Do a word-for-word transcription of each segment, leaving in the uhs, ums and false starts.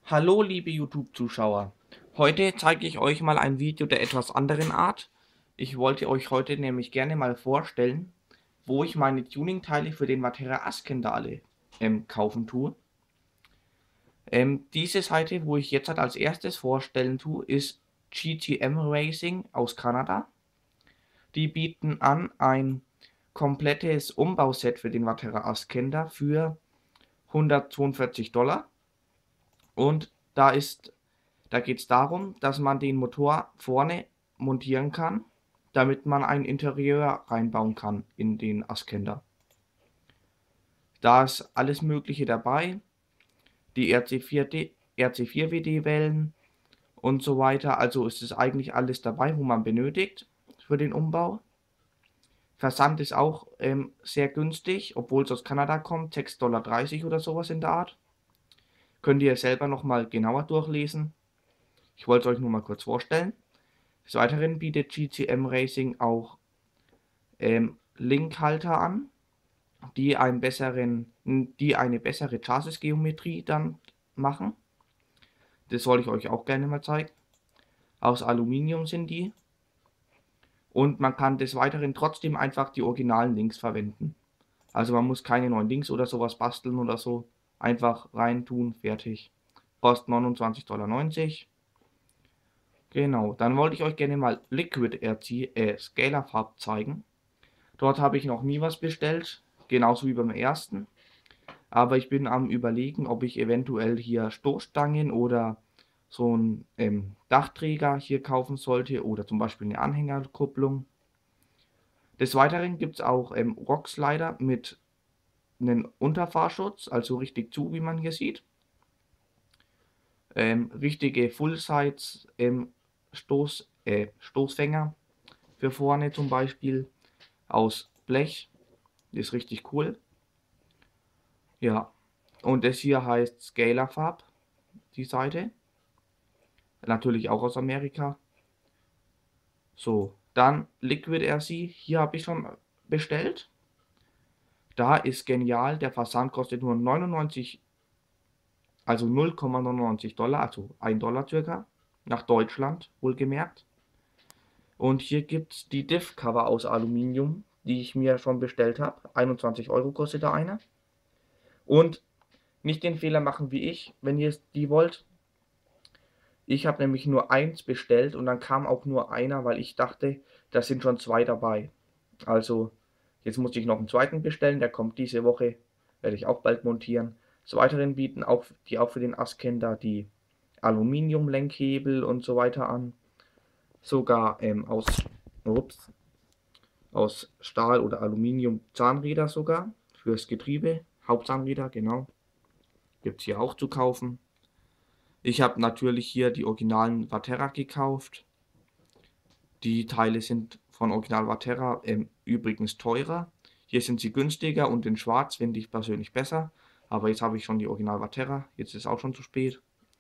Hallo liebe YouTube-Zuschauer, heute zeige ich euch mal ein Video der etwas anderen Art. Ich wollte euch heute nämlich gerne mal vorstellen, wo ich meine Tuning-Teile für den Vatera Askendale ähm, kaufen tue. Ähm, diese Seite, wo ich jetzt halt als erstes vorstellen tue, ist G T M Racing aus Kanada. Die bieten an ein komplettes Umbauset für den Vatera Askender für hundertzweiundvierzig Dollar. Und da ist Da geht es darum, dass man den Motor vorne montieren kann, damit man ein Interieur reinbauen kann in den Askender. Da ist alles Mögliche dabei, die R C vier W D-Wellen und so weiter. Also ist es eigentlich alles dabei, wo man benötigt für den Umbau. Versand ist auch ähm, sehr günstig, obwohl es aus Kanada kommt, sechs Dollar dreißig oder sowas in der Art. Könnt ihr selber nochmal genauer durchlesen. Ich wollte es euch nur mal kurz vorstellen. Des Weiteren bietet G T M Racing auch ähm, Linkhalter an, die, einen besseren, die eine bessere Chassis-Geometrie dann machen. Das soll ich euch auch gerne mal zeigen. Aus Aluminium sind die. Und man kann des Weiteren trotzdem einfach die originalen Links verwenden. Also man muss keine neuen Links oder sowas basteln oder so. Einfach reintun, fertig. Kostet neunundzwanzig Dollar neunzig. Genau, dann wollte ich euch gerne mal Liquid R C, äh, Scalar-Farb zeigen. Dort habe ich noch nie was bestellt, genauso wie beim ersten. Aber ich bin am Überlegen, ob ich eventuell hier Stoßstangen oder so einen ähm, Dachträger hier kaufen sollte oder zum Beispiel eine Anhängerkupplung. Des Weiteren gibt es auch ähm, Rockslider mit einem Unterfahrschutz, also richtig zu, wie man hier sieht. Ähm, richtige Full-Size ähm, Stoß, äh, Stoßfänger für vorne zum Beispiel aus Blech. Ist richtig cool. Ja, und das hier heißt Scalar-Farb, die Seite. Natürlich auch aus Amerika. So, dann Liquid R C, hier habe ich schon bestellt. Da ist genial, der Versand kostet nur neunundneunzig, also null Komma neunundneunzig Dollar, also ein Dollar circa, nach Deutschland wohlgemerkt. Und hier gibt es die Diff-Cover aus Aluminium, die ich mir schon bestellt habe. einundzwanzig Euro kostet da eine. Und nicht den Fehler machen wie ich, wenn ihr die wollt. Ich habe nämlich nur eins bestellt und dann kam auch nur einer, weil ich dachte, da sind schon zwei dabei. Also jetzt musste ich noch einen zweiten bestellen, der kommt diese Woche, werde ich auch bald montieren. Des Weiteren bieten auch die auch für den Askender die Aluminiumlenkhebel und so weiter an. Sogar ähm, aus, ups, aus Stahl oder Aluminium Zahnräder sogar fürs Getriebe. Hauptzahnräder, genau. Gibt es hier auch zu kaufen. Ich habe natürlich hier die originalen Vatera gekauft. Die Teile sind von Original Vatera ähm, übrigens teurer. Hier sind sie günstiger und in Schwarz finde ich persönlich besser. Aber jetzt habe ich schon die Original Vatera. Jetzt ist auch schon zu spät.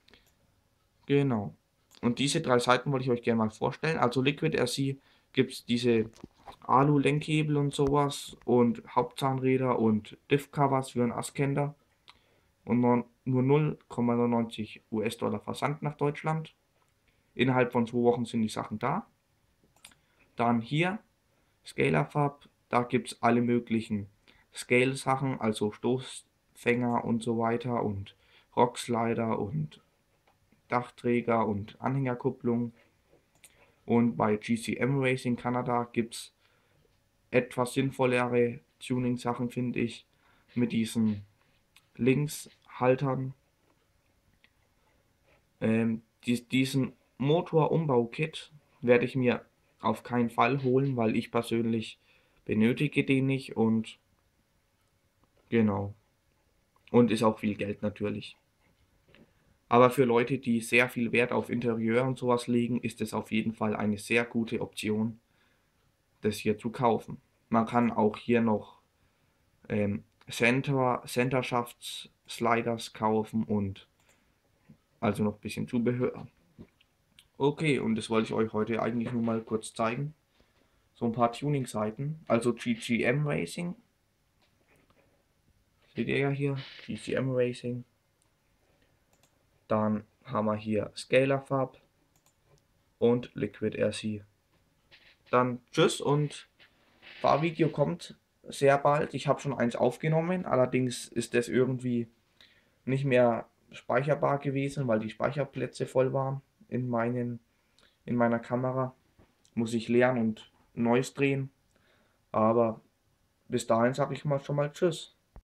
Genau. Und diese drei Seiten wollte ich euch gerne mal vorstellen. Also Liquid R C gibt es diese Alu-Lenkhebel und sowas und Hauptzahnräder und Diff-Covers für einen Askender. Und nur null Komma neunundneunzig US-Dollar Versand nach Deutschland. Innerhalb von zwei Wochen sind die Sachen da. Dann hier Scalar-Farb, da gibt es alle möglichen Scale-Sachen, also Stoßfänger und so weiter und Rockslider und Dachträger und Anhängerkupplung. Und bei G C M Racing Kanada gibt es etwas sinnvollere Tuning-Sachen, finde ich, mit diesen Linkshaltern. Ähm, dies, diesen Motorumbau-Kit werde ich mir auf keinen Fall holen, weil ich persönlich benötige den nicht und genau. Und ist auch viel Geld natürlich. Aber für Leute, die sehr viel Wert auf Interieur und sowas legen, ist es auf jeden Fall eine sehr gute Option, das hier zu kaufen. Man kann auch hier noch ähm, Center, Centerschafts-Sliders kaufen und also noch ein bisschen Zubehör. Okay, und das wollte ich euch heute eigentlich nur mal kurz zeigen. So ein paar Tuning-Seiten. Also G G M Racing. Seht ihr ja hier. G G M Racing. Dann haben wir hier Scalar Farb und Liquid R C. Dann tschüss und Fahrvideo kommt sehr bald. Ich habe schon eins aufgenommen, allerdings ist das irgendwie nicht mehr speicherbar gewesen, weil die Speicherplätze voll waren in, meinen, in meiner Kamera. Muss ich leeren und neues drehen. Aber bis dahin sage ich mal schon mal Tschüss.